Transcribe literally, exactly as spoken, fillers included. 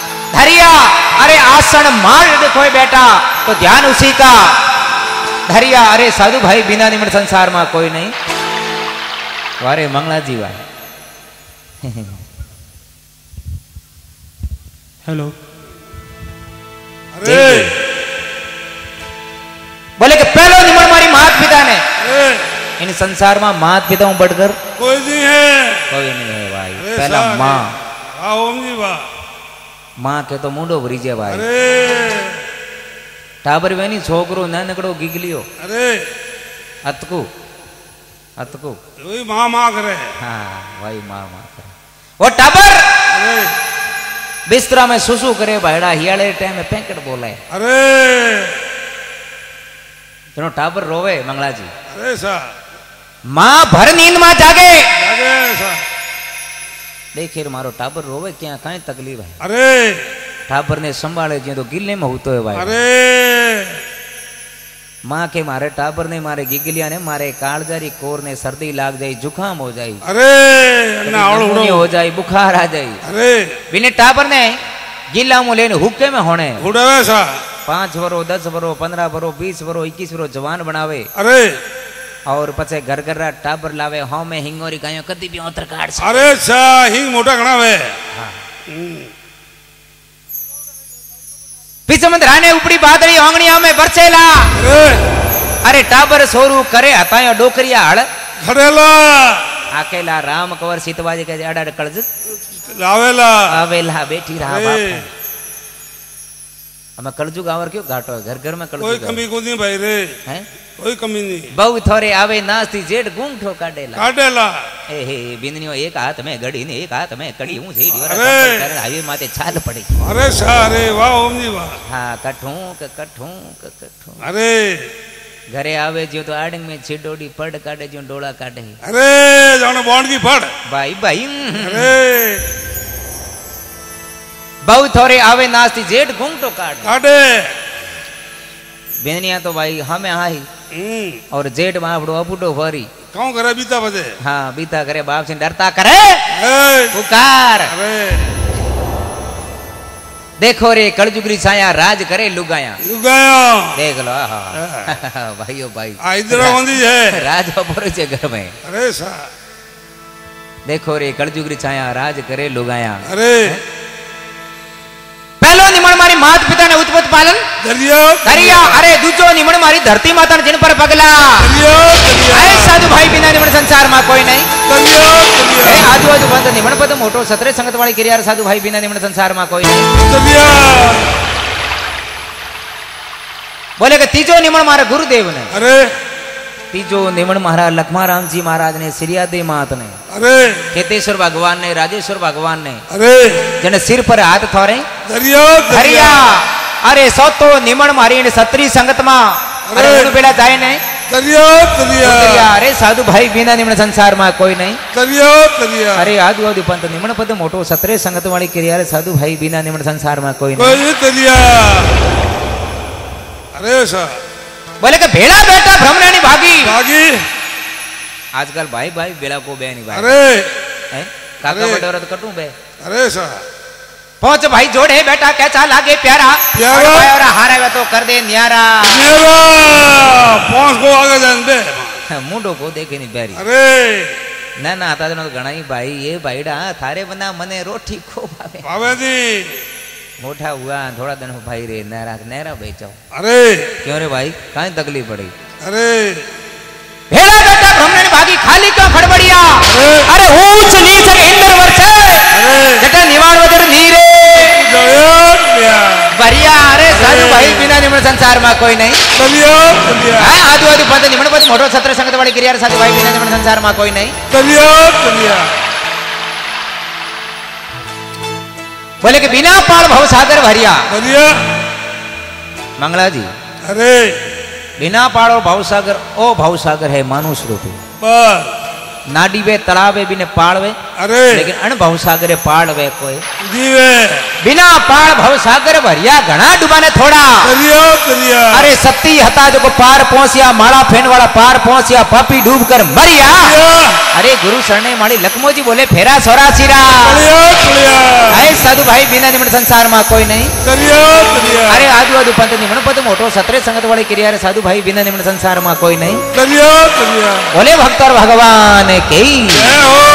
धरिया अरे आसन मार देखो बेटा तो ध्यान उसी का। धरिया अरे साधु भाई बिना निमण संसार में कोई नहीं। वारे मंगला जी वाह। हेलो। अरे बोले कि पहलो निमण मारी मात पिता ने। इन संसार में मात पिता बढ़कर कोई नहीं है। कोई नहीं है भाई। पहला माँ। वाह ओम जी वाह। माँ के तो मुंडो भरी जाए भाई। अरे टाबर वेनी छोकरो न नकड़ो गिगलियो। अरे अतकू अतकू वही माँ माँ करे। हाँ भाई माँ माँ करे। वो टाबर अरे बिस्तरा में सुसु करे भाईड़ा हियाले टाइम में पैंकट बोले। अरे तेनो टाबर रोवे मंगला जी। अरे सा माँ भर नींद में जागे अरे सा देखे मारो टाबर रोवे क्या कहीं तकलीफ है। अरे टाबर ने संभाले जी तो गिल्ले में होतो है भाई। अरे माँ के मारे टाबर ने मारे गिगलिया ने मारे कालजारी कोर ने सर्दी लाग जाए जुकाम हो जाए। अरे ना हो जाए बुखार आ जाए। अरे बिने टाबर ने गिल्ला मुँह लेने हुक्के में होने उड़ावे सा पांच वरो दस वरो पंद्रह वरो बीस वरो इक्कीस वरो जवान बनावे। अरे और पचे घर घर टाबर लावे हाँ में हिंगोरी गायों कदी भी ओतर काट से। अरे सा हिंग मोटा घना वे। हाँ। पीछे मंद राने उपड़ी बादरी आंगणिया में बरसेला। अरे अरे टाबर सोरू करे हतायो डोकरिया हड़ खड़ेला अकेला राम कंवर सीतवाजी के अड़ाड़ कलज लावेला आवेला बेठी रहा बाप हमें कलजुग आवर क्यों घाटो घर घर में कलजुग कोई कमी को नहीं भाई रे हैं कोई कमी नहीं। बहु थोरे आवे नास्ती जेठ गूंठो काटेला काटेला ए हे बिंदनियो एक हाथ में घड़ी ने एक हाथ में कड़ी हूं सेड़ी और अरे हाईवे माथे छाल पड़ी। अरे सा अरे वाह ओम जी वाह। हाँ कठू क कठू क कठू अरे घरे आवे जो तो आड़ंग में छिडोड़ी पड़ काटे जो डोला काटे। अरे जानो बॉन्ड की फड़ भाई भाई अरे बहु थोरे आवे नास्ती जेठ घूंटो काट काटे बेनिया तो भाई हमें आई और जेठ बापड़ो अबूडो भरी कौन करे बीता बजे। हाँ बीता करे बाप से डरता करे पुकार। अरे देखो रे कलजुगरी छाया राज करे लुगाया लुगाया देख लो भाई ओ भाई इधर बंदी है राज बपोरे छे घर में। अरे सा देखो रे कलजुगरी छाया राज करे लुगाया। अरे पहलो निमण मारी मात पिता ने उत्पत पालन दरिया दरिया अरे दूजो निमण मारी धरती माता जिन पर पगला। अरे साधु भाई बिना निमण संसार में कोई नहीं। आजू आजू बंद निमण पद मोटो सतरे संगत वाली क्रिया साधु भाई बिना निमण संसार में कोई नहीं। बोले कि तीजो निमण मारे गुरुदेव ने। अरे तीजो निमण महाराज लखमाराम जी महाराज ने श्रीयादे मात ने अरे केतेश्वर भगवान ने राजेश्वर भगवान ने अरे जने सिर पर हाथ थोरे दरिया दरिया अरे सो तो निमण मारी ने सत्री संगत मा अरे उन बेला जाए ने दरिया दरिया अरे साधु भाई बिना निमण संसार में कोई नहीं। दरिया दरिया अरे आदु आदु पंत निमण पद मोटो सतरे संगत वाली क्रिया साधु भाई बिना निमण संसार में कोई नहीं। कोई दरिया अरे सा बोले कि भेड़ा बेटा भ्रमरानी भागी भागी आजकल भाई भाई बेड़ा को बे नहीं भाई। अरे हैं काका बटोरा तो कटू बे। अरे सा पहुंच भाई जोड़े बेटा कैसा लागे प्यारा प्यारा और हारा वे तो कर दे न्यारा न्यारा पहुंच को आगे जान दे मुंडो को देखे नहीं बैरी। अरे ना ना आता तो घना ही भाई ये भाईड़ा थारे बना मने रोटी खूब आवे आवे दी मोटा हुआ थोड़ा दिन भाई रे नहरा नहरा बेचो। अरे क्यों रे भाई कहीं तकलीफ पड़ी। अरे भेड़ा बेटा भ्रमरानी भागी खाली क्यों फड़बड़िया। अरे ऊंच नीच इंद्र वर्षे जटा निवाण वजर नीरे बढ़िया। अरे साधु भाई बिना निमण संसार में कोई नहीं। दरिया दरिया हां आदु आदु पंत निमण पद मोटो सत्र संगत वाली क्रिया साधु भाई बिना निमण संसार में कोई नहीं। दरिया दरिया बोले कि बिना पाल भव सागर भरिया दरिया मंगला जी। अरे बिना पाड़ो भव सागर ओ भव सागर है मानुष रूपी। बस नाडीवे तड़ावे बिने पाड़वे अरे लेकिन अण भवसागरे पाड़वे कोई जीवे बिना पाड़ भवसागर भरिया घना डूबाने थोड़ा करियो करिया अरे सत्ती हता जो को पार पहुंचिया माला फेन वाला पार पहुंचिया पापी डूब कर मरिया अरे गुरु शरणे माड़ी लखमो जी बोले फेरा सोरा सिरा करियो करिया आए साधु भाई बिना निमण संसार में कोई नहीं करियो करिया अरे आजू आजू पंत निमण पद मोटो सतरे संगत वाले क्रिया रे साधु भाई बिना निमण संसार में कोई नहीं करियो करिया बोले भक्त और भगवान की जय हो